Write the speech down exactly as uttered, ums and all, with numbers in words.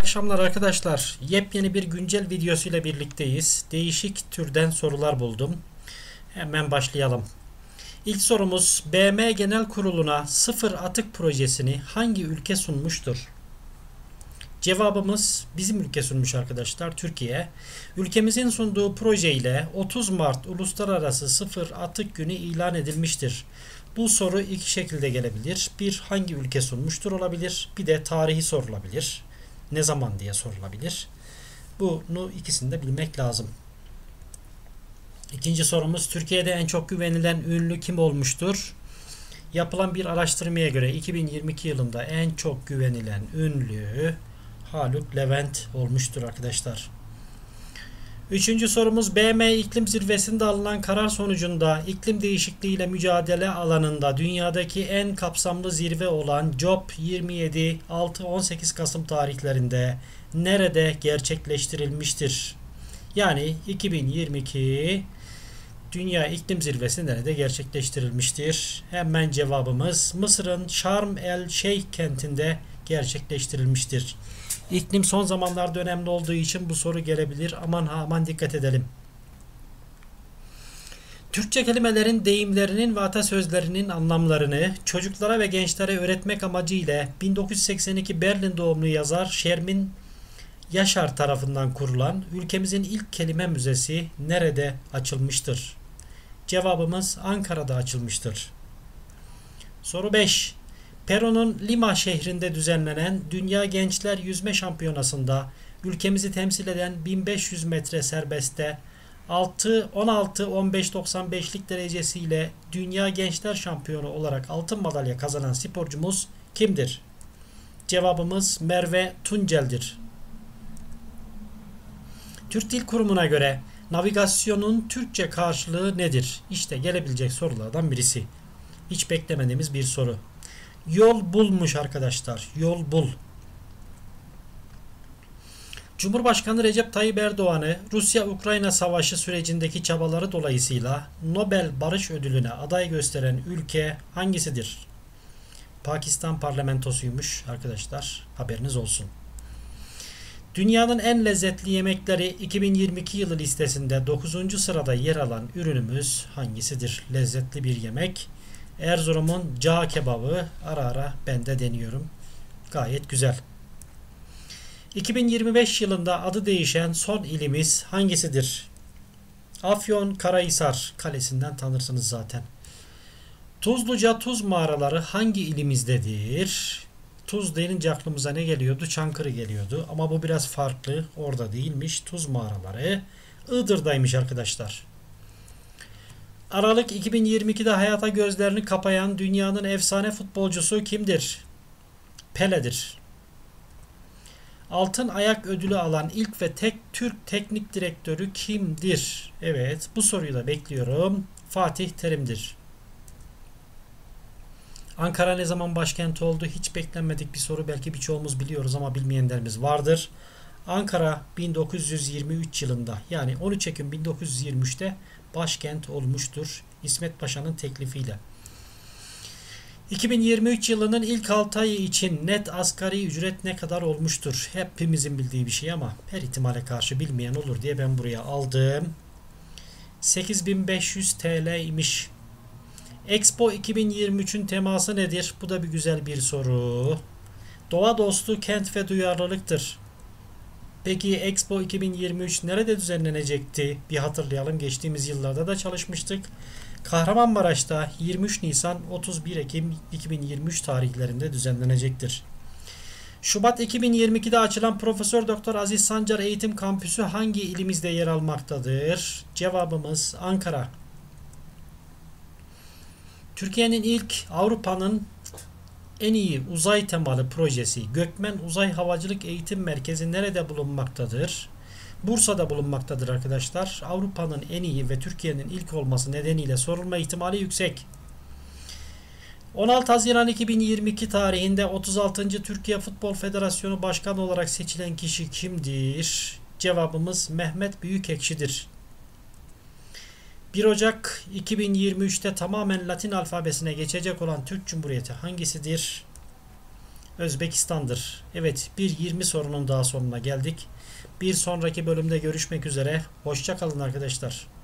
akşamlar arkadaşlar. Yepyeni bir güncel videosuyla birlikteyiz. Değişik türden sorular buldum. Hemen başlayalım. İlk sorumuz B M Genel Kurulu'na sıfır atık projesini hangi ülke sunmuştur? Cevabımız bizim ülke sunmuş arkadaşlar, Türkiye. Ülkemizin sunduğu projeyle otuz Mart Uluslararası Sıfır Atık Günü ilan edilmiştir. Bu soru iki şekilde gelebilir. Bir, hangi ülke sunmuştur olabilir. Bir de tarihi sorulabilir. Ne zaman diye sorulabilir. Bunu ikisini de bilmek lazım. İkinci sorumuz, Türkiye'de en çok güvenilen ünlü kim olmuştur? Yapılan bir araştırmaya göre iki bin yirmi iki yılında en çok güvenilen ünlü Haluk Levent olmuştur arkadaşlar. Üçüncü sorumuz, B M İklim Zirvesi'nde alınan karar sonucunda iklim değişikliğiyle mücadele alanında dünyadaki en kapsamlı zirve olan COP yirmi yedi altı on sekiz Kasım tarihlerinde nerede gerçekleştirilmiştir? Yani iki bin yirmi iki Dünya İklim Zirvesi nerede gerçekleştirilmiştir? Hemen cevabımız Mısır'ın Şarm el Şeyh kentinde gerçekleştirilmiştir. İklim son zamanlarda önemli olduğu için bu soru gelebilir. Aman ha aman dikkat edelim. Türkçe kelimelerin, deyimlerinin ve atasözlerinin anlamlarını çocuklara ve gençlere öğretmek amacıyla bin dokuz yüz seksen iki Berlin doğumlu yazar Şermin Yaşar tarafından kurulan ülkemizin ilk kelime müzesi nerede açılmıştır? Cevabımız Ankara'da açılmıştır. Soru beş. Peru'nun Lima şehrinde düzenlenen Dünya Gençler Yüzme Şampiyonası'nda ülkemizi temsil eden bin beş yüz metre serbestte on altı on beş doksan beşlik derecesiyle Dünya Gençler Şampiyonu olarak altın madalya kazanan sporcumuz kimdir? Cevabımız Merve Tuncel'dir. Türk Dil Kurumu'na göre navigasyonun Türkçe karşılığı nedir? İşte gelebilecek sorulardan birisi. Hiç beklemediğimiz bir soru. Yol bulmuş arkadaşlar. Yol bul. Cumhurbaşkanı Recep Tayyip Erdoğan'ı Rusya-Ukrayna savaşı sürecindeki çabaları dolayısıyla Nobel Barış Ödülü'ne aday gösteren ülke hangisidir? Pakistan parlamentosuymuş arkadaşlar. Haberiniz olsun. Dünyanın en lezzetli yemekleri iki bin yirmi iki yılı listesinde dokuzuncu sırada yer alan ürünümüz hangisidir? Lezzetli bir yemek. Erzurum'un cağ kebabı, ara ara ben de deniyorum. Gayet güzel. iki bin yirmi beş yılında adı değişen son ilimiz hangisidir? Afyonkarahisar Kalesi'nden tanırsınız zaten. Tuzluca Tuz mağaraları hangi ilimizdedir? Tuz denince aklımıza ne geliyordu? Çankırı geliyordu. Ama bu biraz farklı. Orada değilmiş. Tuz mağaraları Iğdır'daymış arkadaşlar. Aralık iki bin yirmi ikide hayata gözlerini kapayan dünyanın efsane futbolcusu kimdir? Pele'dir. Altın Ayak ödülü alan ilk ve tek Türk teknik direktörü kimdir? Evet, bu soruyu da bekliyorum. Fatih Terim'dir. Ankara ne zaman başkent oldu? Hiç beklenmedik bir soru. Belki birçoğumuz biliyoruz ama bilmeyenlerimiz vardır. Ankara bin dokuz yüz yirmi üç yılında, yani on üç Ekim bin dokuz yüz yirmi üçte başkent olmuştur İsmet Paşa'nın teklifiyle. iki bin yirmi üç yılının ilk altı ayı için net asgari ücret ne kadar olmuştur? Hepimizin bildiği bir şey ama her ihtimale karşı bilmeyen olur diye ben buraya aldım. sekiz bin beş yüz T L imiş. Expo iki bin yirmi üçün teması nedir? Bu da bir güzel bir soru. Doğa dostu kent ve duyarlılıktır. Peki Expo iki bin yirmi üç nerede düzenlenecekti? Bir hatırlayalım. Geçtiğimiz yıllarda da çalışmıştık. Kahramanmaraş'ta yirmi üç Nisan otuz bir Ekim iki bin yirmi üç tarihlerinde düzenlenecektir. Şubat iki bin yirmi ikide açılan Profesör Doktor Aziz Sancar Eğitim Kampüsü hangi ilimizde yer almaktadır? Cevabımız Ankara. Türkiye'nin ilk Avrupa'nın en iyi uzay temalı projesi Gökmen Uzay Havacılık Eğitim Merkezi nerede bulunmaktadır? Bursa'da bulunmaktadır arkadaşlar. Avrupa'nın en iyi ve Türkiye'nin ilk olması nedeniyle sorulma ihtimali yüksek. on altı Haziran iki bin yirmi iki tarihinde otuz altıncı Türkiye Futbol Federasyonu Başkanı olarak seçilen kişi kimdir? Cevabımız Mehmet Büyükekşi'dir. bir Ocak iki bin yirmi üçte tamamen Latin alfabesine geçecek olan Türk Cumhuriyeti hangisidir? Özbekistan'dır. Evet, bir yirmi sorunun daha sonuna geldik. Bir sonraki bölümde görüşmek üzere. Hoşça kalın arkadaşlar.